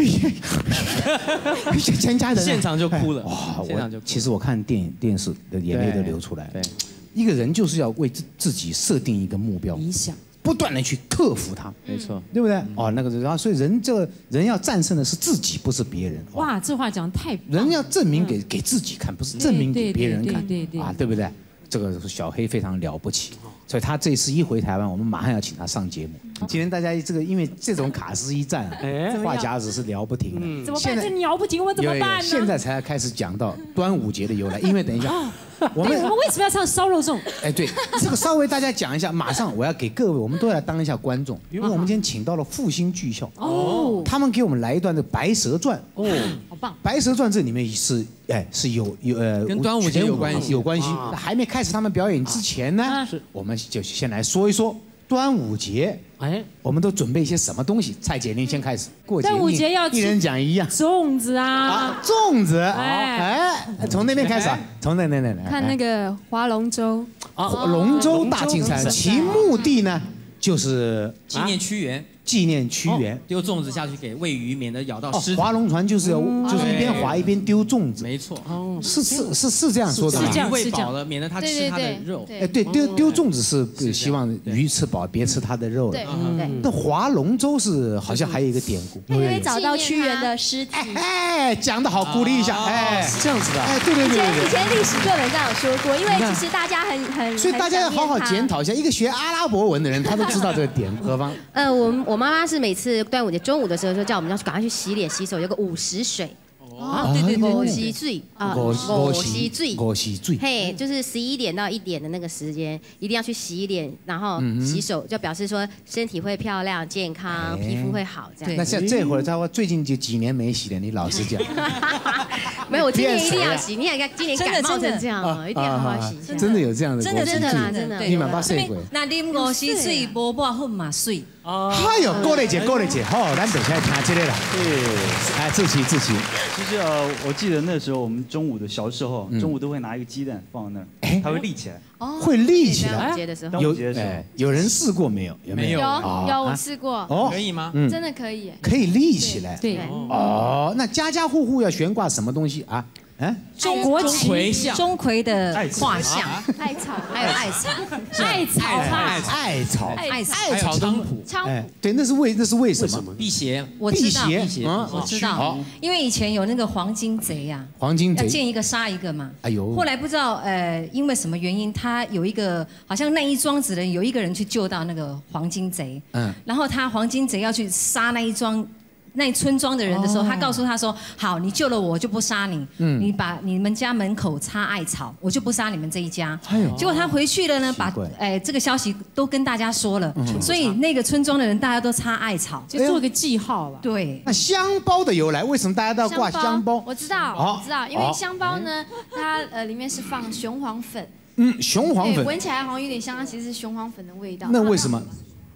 全家人现场就哭了，哇！ 我其实我看电影电视的眼泪都流出来了。对，一个人就是要为自自己设定一个目标， 理想。 不断的去克服它， 没错， 对不对？哦，那个然后所以人这个人要战胜的是自己，不是别人。 哇，这话讲得太棒了， 人要证明给给自己看，不是证明给别人看， 对对对啊，对不对？这个小黑非常了不起，所以他这次一回台湾，我们马上要请他上节目。今天大家这个因为这种卡司一战啊，话匣子是聊不停的。 怎么办？这聊不停，我怎么办呢？ 现在才开始讲到端午节的由来，因为等一下。 我们我们为什么要唱烧肉粽？ 哎，对，这个稍微大家讲一下，马上我要给各位，我们都要当一下观众，因为我们今天请到了复兴剧校哦，他们给我们来一段的《白蛇传》哦， 好棒，《 白蛇传》这里面是哎是有有呃跟端午节有关系， 有关系。还没开始他们表演之前呢，是我们就先来说一说端午节。哎，我们都准备一些什么东西？蔡姐，您先开始。过节端午节要一人讲一样。 粽子啊， 粽子。哎，从那边开始啊，从那那那来。 看那个划龙舟。 啊，龙舟大竞赛，其目的呢就是纪念屈原。 纪念屈原， 丢粽子下去给喂鱼，免得咬到尸体。 划龙船就是要就是一边划一边丢粽子。 没错， 是是是是这样说的吗？ 鱼喂饱了，免得它吃它的肉。 哎，对，丢丢粽子是希望鱼吃饱，别吃它的肉。对对。那划龙舟是好像还有一个典故， 因为找到屈原的尸体。 哎，讲得好，鼓励一下。哎， 这样子的。 哎，对对对对。 以前以前历史课本上有说过，因为其实大家很很。 所以大家要好好检讨一下，一个学阿拉伯文的人，他都知道这个典故。何方？ 呃，我我妈妈是每次端午节中午的时候，就叫我们要赶快去洗脸洗手，有个午时水。哦，对对对，五洗水啊，五洗水， 五洗水， 嘿，就是十一点到一点的那个时间，一定要去洗脸，然后洗手，就表示说身体会漂亮、健康，皮肤会好这样。 那像这会儿，他最近就几年没洗了，你老实讲。 没有，我今年一定要洗。你看，今年感冒成这样，一定要好好洗。 真的有这样的， 真的真的啦，真的。 你蛮怕水鬼。 那啉五洗水，无抹混嘛水。 哎呦，郭丽姐，郭丽姐，好，咱等下来听这个啦。对，哎，志奇，志奇。 其实呃，我记得那时候我们中午的小时候，中午都会拿一个鸡蛋放在那儿，它会立起来。 哦， 会立起来。 端午节的时候。 有哎，有人试过没有？有没有？ 有有，我试过。 哦，可以吗？ 真的可以。 可以立起来。 对。 哦，那家家户户要悬挂什么东西啊？哎， 中国旗，钟馗的画像， 艾草， 还有艾草， 艾草， 艾草， 艾草， 艾草菖蒲， 菖蒲， 对，那是为那是为什么？ 辟邪， 我知道， 辟邪， 我知道，因为以前有那个黄金贼呀， 黄金贼要见一个杀一个嘛。 哎呦， 后来不知道呃因为什么原因，他有一个好像那一庄子的人有一个人去救到那个黄金贼，嗯，然后他黄金贼要去杀那一庄。那村庄的人的时候，他告诉他说：“好，你救了我，我就不杀你。嗯，你把你们家门口插艾草，我就不杀你们这一家。”结果他回去了呢，把哎这个消息都跟大家说了，所以那个村庄的人大家都插艾草， 就做个记号吧。 对。 那香包的由来，为什么大家都要挂香包？ 我知道，我知道，因为香包呢，它呃里面是放雄黄粉。 嗯，雄黄粉。 闻起来好像有点香，其实是雄黄粉的味道。 那为什么？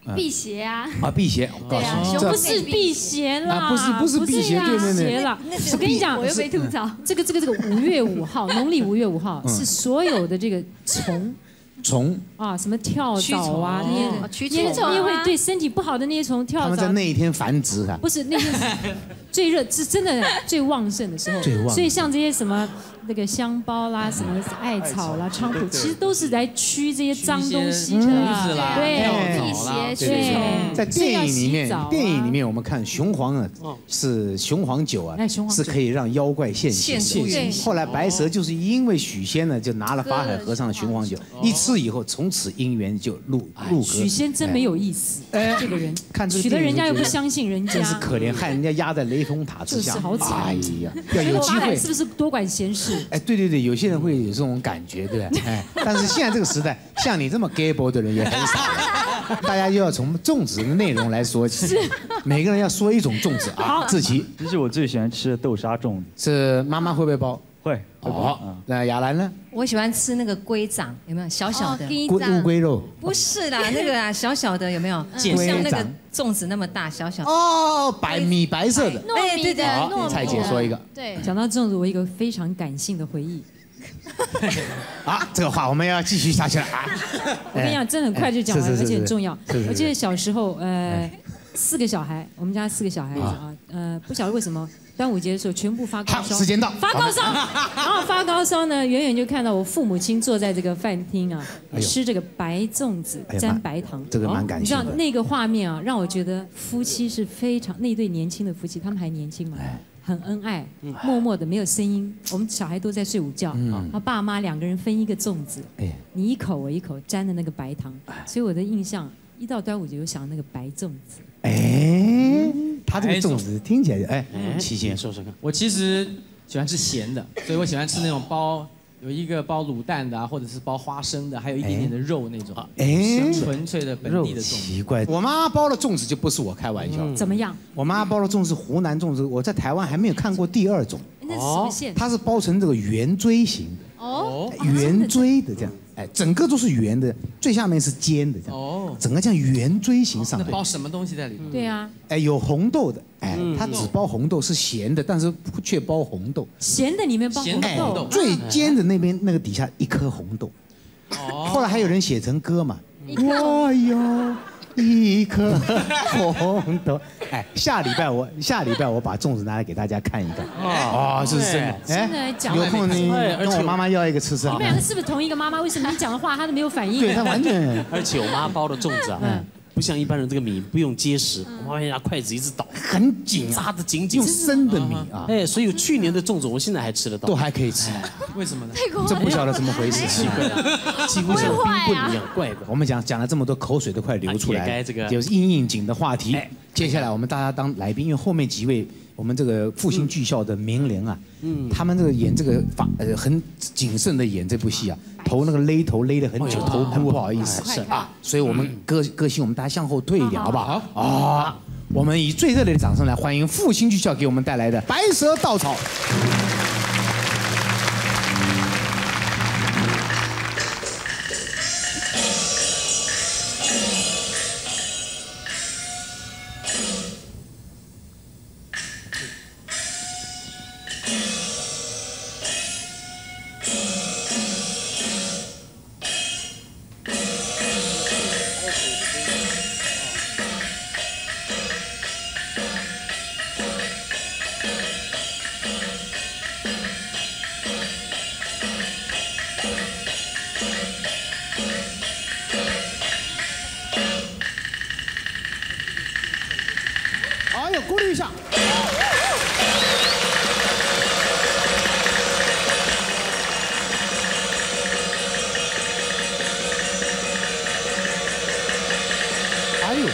辟邪啊。 啊，辟邪。 对啊， 不是辟邪啦， 不是不是辟邪，对对对。 我跟你讲， 我又被吐槽。 这个这个这个五月五号，农历五月五号是所有的这个虫。 虫啊，什么跳蚤啊，那些蛆虫， 那些会对身体不好的那些虫跳蚤， 他们在那一天繁殖啊。 不是那天最热，是真的最旺盛的时候。 最旺。 所以像这些什么那个香包啦，什么艾草啦、菖蒲，其实都是来驱这些脏东西的。 对，辟邪驱虫。 在电影里面，电影里面我们看雄黄啊，是雄黄酒啊，是可以让妖怪现形。后来白蛇就是因为许仙呢，就拿了法海和尚的雄黄酒，一吃以后，从此姻缘就入入格。 许仙真没有意思，这个人看娶了人家又不相信人家， 真是可怜，害人家压在雷峰塔之下， 好惨。 哎呀，要有机会， 是不是多管闲事？ 哎，对对对，有些人会有这种感觉，对吧？哎，但是现在这个时代，像你这么 gay boy 的人也很少了，大家就要从粽子的内容来说起，每个人要说一种粽子啊。志奇， 这是我最喜欢吃的豆沙粽子， 是妈妈会不会包？ 会。 哦，那雅兰呢？ 我喜欢吃那个龟掌，有没有小小的龟乌龟肉？ 不是啦，那个啊小小的有没有？像那个粽子那么大，小小的。 哦，白米白色的。 糯米的糯米。 蔡姐说一个。 对。 讲到粽子，我一个非常感性的回忆。 啊，这个话我们要继续下去了啊！ 我跟你讲，真的很快就讲完，而且很重要。我记得小时候，呃，四个小孩，我们家四个小孩子啊，呃，不晓得为什么。端午节的时候，全部发高烧。 时间到。 发高烧，然后发高烧呢，远远就看到我父母亲坐在这个饭厅啊，吃这个白粽子沾白糖。 这个蛮感性的。 你知道那个画面啊，让我觉得夫妻是非常那对年轻的夫妻，他们还年轻嘛，很恩爱，默默的没有声音。我们小孩都在睡午觉，然后爸妈两个人分一个粽子，你一口我一口沾的那个白糖，所以我的印象一到端午节就想那个白粽子。 哎。他这个粽子听起来，哎，七仙说说看。我其实喜欢吃咸的，所以我喜欢吃那种包有一个包卤蛋的啊，或者是包花生的，还有一点点的肉那种，哎，纯粹的本地的粽子。 奇怪，我妈包的粽子就不是我开玩笑。 怎么样？ 我妈包的粽子湖南粽子，我在台湾还没有看过第二种。 那是什么馅？ 它是包成这个圆锥形的。 哦。 圆锥的这样。哎，整个都是圆的，最下面是尖的，这样。哦。整个这样圆锥形上。 那包什么东西在里面？ 对啊。 哎，有红豆的，哎，它只包红豆，是咸的，但是却包红豆。 咸的里面包红豆。 最尖的那边那个底下一颗红豆。哦。后来还有人写成歌嘛。我有一颗红豆。哎，下礼拜我下礼拜我把粽子拿来给大家看一看。哦，这是真的。 真的讲。 有空你跟我妈妈要一个吃吃。 你们两个是不是同一个妈妈？为什么你讲的话她都没有反应？ 对，她完全。 而且我妈包的粽子啊，不像一般人这个米不用结实，我妈拿筷子一直捣， 很紧， 扎得紧紧。 用生的米啊。 哎，所以去年的粽子我现在还吃得到， 都还可以吃。 为什么呢？ 这不晓得怎么回事， 奇怪了，几乎像冰棍一样，怪的。 我们讲讲了这么多，口水都快流出来了。 这个就是应应景的话题。接下来我们大家当来宾，因为后面几位我们这个复兴剧校的名伶啊，嗯，他们这个演这个法呃很谨慎的演这部戏啊，头那个勒头勒了很久，头哭不好意思是啊，所以我们歌歌星我们大家向后退一点好不好？好啊，我们以最热烈的掌声来欢迎复兴剧校给我们带来的《白蛇稻草》。鼓励一下。哎呦！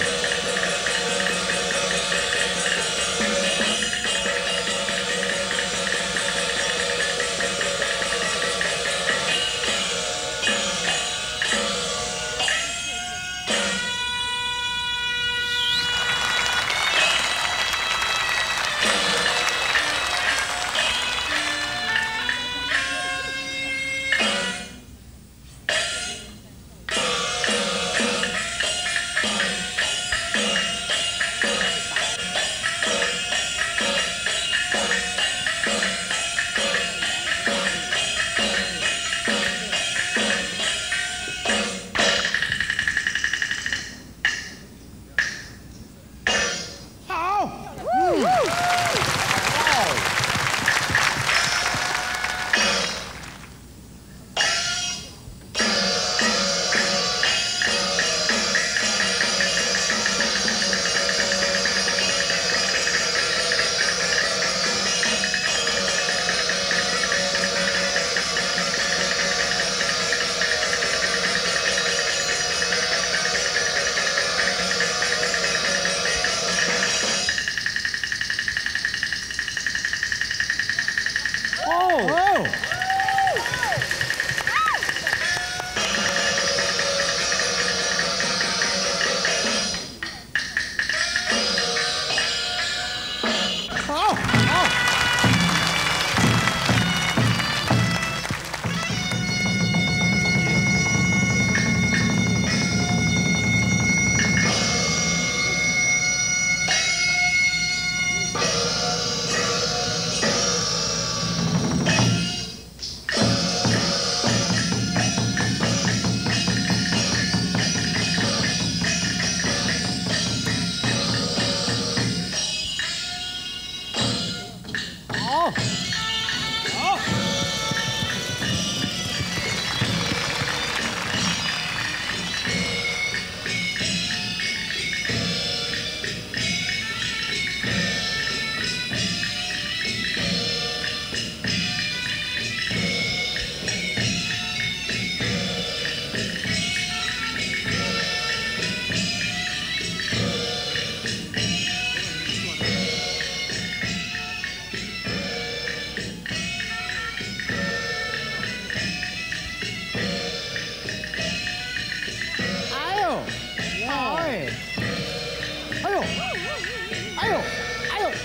哎呦，哎呦，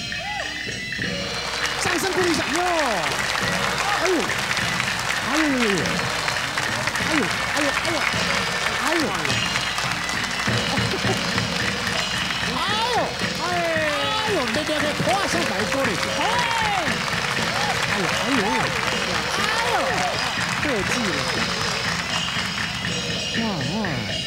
掌声鼓励一下哟！哎呦，哎呦呦呦，哎呦，哎呦，哎呦，哎呦，哎呦，哎呦，别别别，花生白做的，哎，哎呦，哎呦，哎呦，特技了。 哇哇！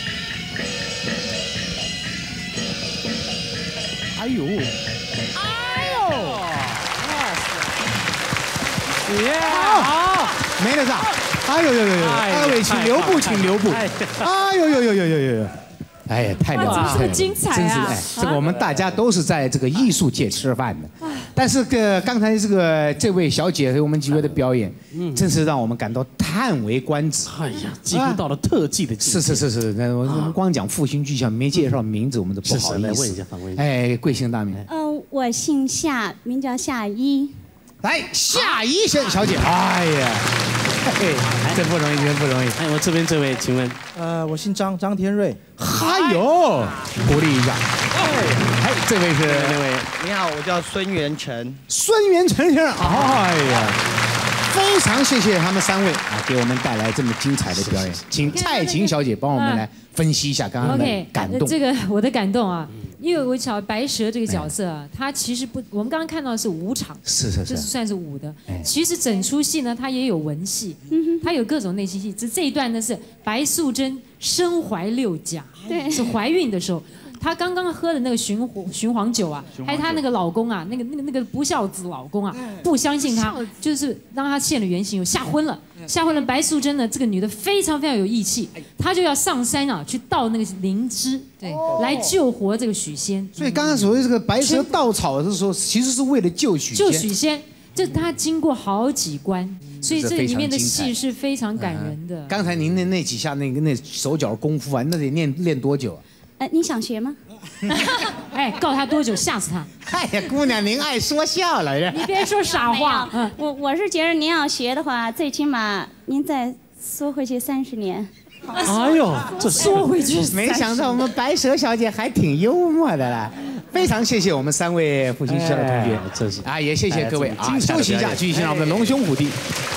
哎呦！哎呦！哇塞！耶！好，没了啥？哎呦呦呦呦！二位请留步，请留步！哎呦呦呦呦呦呦！哎呀，太了不起了！ 这么精彩啊！ 真是哎，这个我们大家都是在这个艺术界吃饭的。 但是个刚才这个这位小姐和我们几位的表演，嗯，真是让我们感到叹为观止。 哎呀，几乎到了特技的境界。 是是是是，那我们光讲复兴剧校，没介绍名字，我们都不好意思。 来问一下，访问一下。 哎，贵姓大名？ 嗯，我姓夏，名叫夏一。 来，夏一小小姐，哎呀，嘿，真不容易，真不容易。 哎，我这边这位，请问？ 呃，我姓张，张天瑞。 哎呦，鼓励一下。哎，这位是那位。你好，我叫孙元成。 孙元成先生，哎呀，非常谢谢他们三位啊，给我们带来这么精彩的表演。请蔡琴小姐帮我们来分析一下刚刚的感动。 这个我的感动啊。 因为我瞧白蛇这个角色啊，他其实不，我们刚刚看到的是武场， 是是是， 就是算是武的。其实整出戏呢，它也有文戏，它有各种内心戏。只这一段呢是白素贞身怀六甲， 对， 是怀孕的时候，她刚刚喝的那个雄黄雄黄酒啊，还有她那个老公啊，那个那个那个不孝子老公啊，不相信她，就是让她现了原形，吓昏了。 吓昏了白素贞呢，这个女的非常非常有义气，她就要上山啊，去盗那个灵芝，对，来救活这个许仙。 所以刚刚所谓这个白蛇稻草的时候，其实是为了救许仙。 救许仙，这她经过好几关，所以这里面的戏是非常感人的。 刚才您的那几下那个那手脚功夫啊，那得练练多久啊？ 呃，你想学吗？ 哎，告他多久，吓死他！ 哎呀，姑娘，您爱说笑了。 你别说傻话。 嗯，我我是觉得您要学的话，最起码您再缩回去三十年。 哎呦， 这缩回去， 没想到我们白蛇小姐还挺幽默的啦。非常谢谢我们三位复兴校的同学， 这是啊，也谢谢各位啊。休息一下，继续欣赏我们的龙兄虎弟。